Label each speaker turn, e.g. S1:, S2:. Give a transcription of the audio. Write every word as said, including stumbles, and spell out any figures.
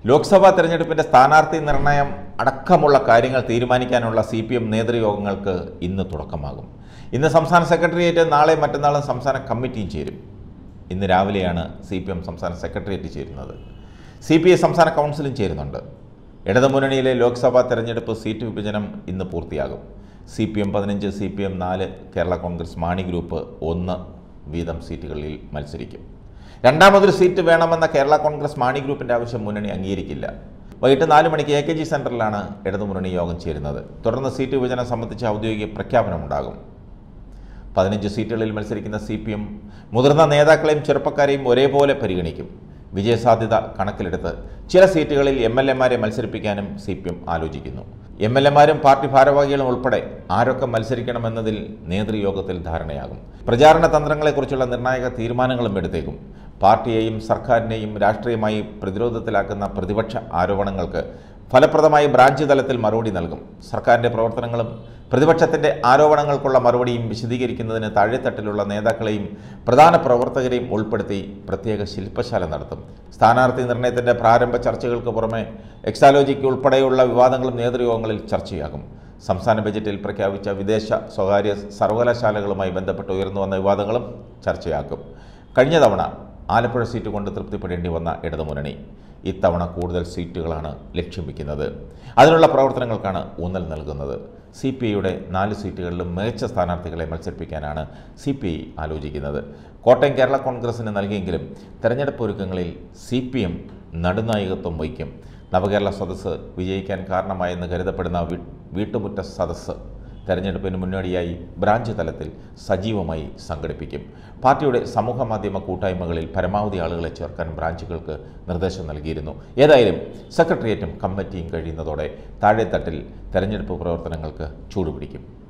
S1: ലോക്സഭാ തെരഞ്ഞെടുപ്പിന്റെ സ്ഥാനാർത്ഥി നിർണയം അടക്കമുള്ള കാര്യങ്ങൾ തീരുമാനിക്കാനുള്ള സി പി എം നേതൃയോഗങ്ങൾക്ക് ഇന്ന് തുടക്കമാകും. ഇന്ന് സംസ്ഥാന സെക്രട്ടേറിയറ്റ്, നാളെ മറ്റന്നാളും സംസ്ഥാന കമ്മിറ്റിയും ചേരും. ഇന്ന് രാവിലെയാണ് സി പി എം സംസ്ഥാന സെക്രട്ടേറിയറ്റ് ചേരുന്നത്. സി പി ഐ സംസ്ഥാന കൗൺസിലും ചേരുന്നുണ്ട്. ഇടതുമുന്നണിയിലെ ലോക്സഭാ തെരഞ്ഞെടുപ്പ് സീറ്റ് വിഭജനം ഇന്ന് പൂർത്തിയാകും. സി പി എം പതിനഞ്ച്, സി പി എം നാല്, കേരള കോൺഗ്രസ് മാണി ഗ്രൂപ്പ് ഒന്ന് വീതം സീറ്റുകളിൽ മത്സരിക്കും. രണ്ടാമതൊരു സീറ്റ് വേണമെന്ന കേരള കോൺഗ്രസ് മാണി ഗ്രൂപ്പിൻ്റെ ആവശ്യം മുന്നണി അംഗീകരിക്കില്ല. വൈകിട്ട് നാല് മണിക്ക് എ കെ ജി സെൻറ്ററിലാണ് ഇടതുമുന്നണി യോഗം ചേരുന്നത്. തുടർന്ന് സീറ്റ് വിഭജനം സംബന്ധിച്ച ഔദ്യോഗിക പ്രഖ്യാപനമുണ്ടാകും. പതിനഞ്ച് സീറ്റുകളിൽ മത്സരിക്കുന്ന സി പി എം മുതിർന്ന നേതാക്കളെയും ചെറുപ്പക്കാരെയും ഒരേപോലെ പരിഗണിക്കും. വിജയസാധ്യത കണക്കിലെടുത്ത് ചില സീറ്റുകളിൽ എം എൽ എമാരെ മത്സരിപ്പിക്കാനും സി പി എം ആലോചിക്കുന്നു. എം എൽ എമാരും പാർട്ടി ഭാരവാഹികളും ഉൾപ്പെടെ ആരൊക്കെ മത്സരിക്കണമെന്നതിൽ നേതൃയോഗത്തിൽ ധാരണയാകും. പ്രചാരണ തന്ത്രങ്ങളെക്കുറിച്ചുള്ള നിർണായക തീരുമാനങ്ങളും എടുത്തേക്കും. പാർട്ടിയെയും സർക്കാരിനെയും രാഷ്ട്രീയമായി പ്രതിരോധത്തിലാക്കുന്ന പ്രതിപക്ഷ ആരോപണങ്ങൾക്ക് ഫലപ്രദമായി ബ്രാഞ്ച് തലത്തിൽ മറുപടി നൽകും. സർക്കാരിൻ്റെ പ്രവർത്തനങ്ങളും പ്രതിപക്ഷത്തിൻ്റെ ആരോപണങ്ങൾക്കുള്ള മറുപടിയും വിശദീകരിക്കുന്നതിന് താഴെത്തട്ടിലുള്ള നേതാക്കളെയും പ്രധാന പ്രവർത്തകരെയും ഉൾപ്പെടുത്തി പ്രത്യേക ശില്പശാല നടത്തും. സ്ഥാനാർത്ഥി നിർണയത്തിൻ്റെ പ്രാരംഭ ചർച്ചകൾക്ക് പുറമെ എക്സാലോജിക്ക് ഉൾപ്പെടെയുള്ള വിവാദങ്ങളും നേതൃയോഗങ്ങളിൽ ചർച്ചയാകും. സംസ്ഥാന ബജറ്റിൽ പ്രഖ്യാപിച്ച വിദേശ സ്വകാര്യ സർവകലാശാലകളുമായി ബന്ധപ്പെട്ട് ഉയർന്നു വന്ന വിവാദങ്ങളും ചർച്ചയാക്കും. കഴിഞ്ഞ തവണ ആലപ്പുഴ സീറ്റ് കൊണ്ട് തൃപ്തിപ്പെടേണ്ടി വന്ന ഇടതുമുന്നണി ഇത്തവണ കൂടുതൽ സീറ്റുകളാണ് ലക്ഷ്യം വയ്ക്കുന്നത്. അതിനുള്ള പ്രവർത്തനങ്ങൾക്കാണ് ഊന്നൽ നൽകുന്നത്. സി പി ഐയുടെ നാല് സീറ്റുകളിലും മികച്ച സ്ഥാനാർത്ഥികളെ മത്സരിപ്പിക്കാനാണ് സി പി ഐ ആലോചിക്കുന്നത്. കോട്ടയം കേരള കോൺഗ്രസിന് നൽകിയെങ്കിലും തെരഞ്ഞെടുപ്പ് ഒരുക്കങ്ങളിൽ സി പി എം നടുനായകത്വം വഹിക്കും. നവകേരള സദസ്സ് വിജയിക്കാൻ കാരണമായെന്ന് കരുതപ്പെടുന്ന വീട്ടുമുറ്റ സദസ്സ് തെരഞ്ഞെടുപ്പിന് മുന്നോടിയായി ബ്രാഞ്ച് തലത്തിൽ സജീവമായി സംഘടിപ്പിക്കും. പാർട്ടിയുടെ സമൂഹ മാധ്യമ കൂട്ടായ്മകളിൽ പരമാവധി ആളുകളെ ചേർക്കാൻ ബ്രാഞ്ചുകൾക്ക് നിർദ്ദേശം നൽകിയിരുന്നു. ഏതായാലും സെക്രട്ടേറിയറ്റും കമ്മിറ്റിയും കഴിയുന്നതോടെ താഴെത്തട്ടിൽ തെരഞ്ഞെടുപ്പ് പ്രവർത്തനങ്ങൾക്ക് ചൂടുപിടിക്കും.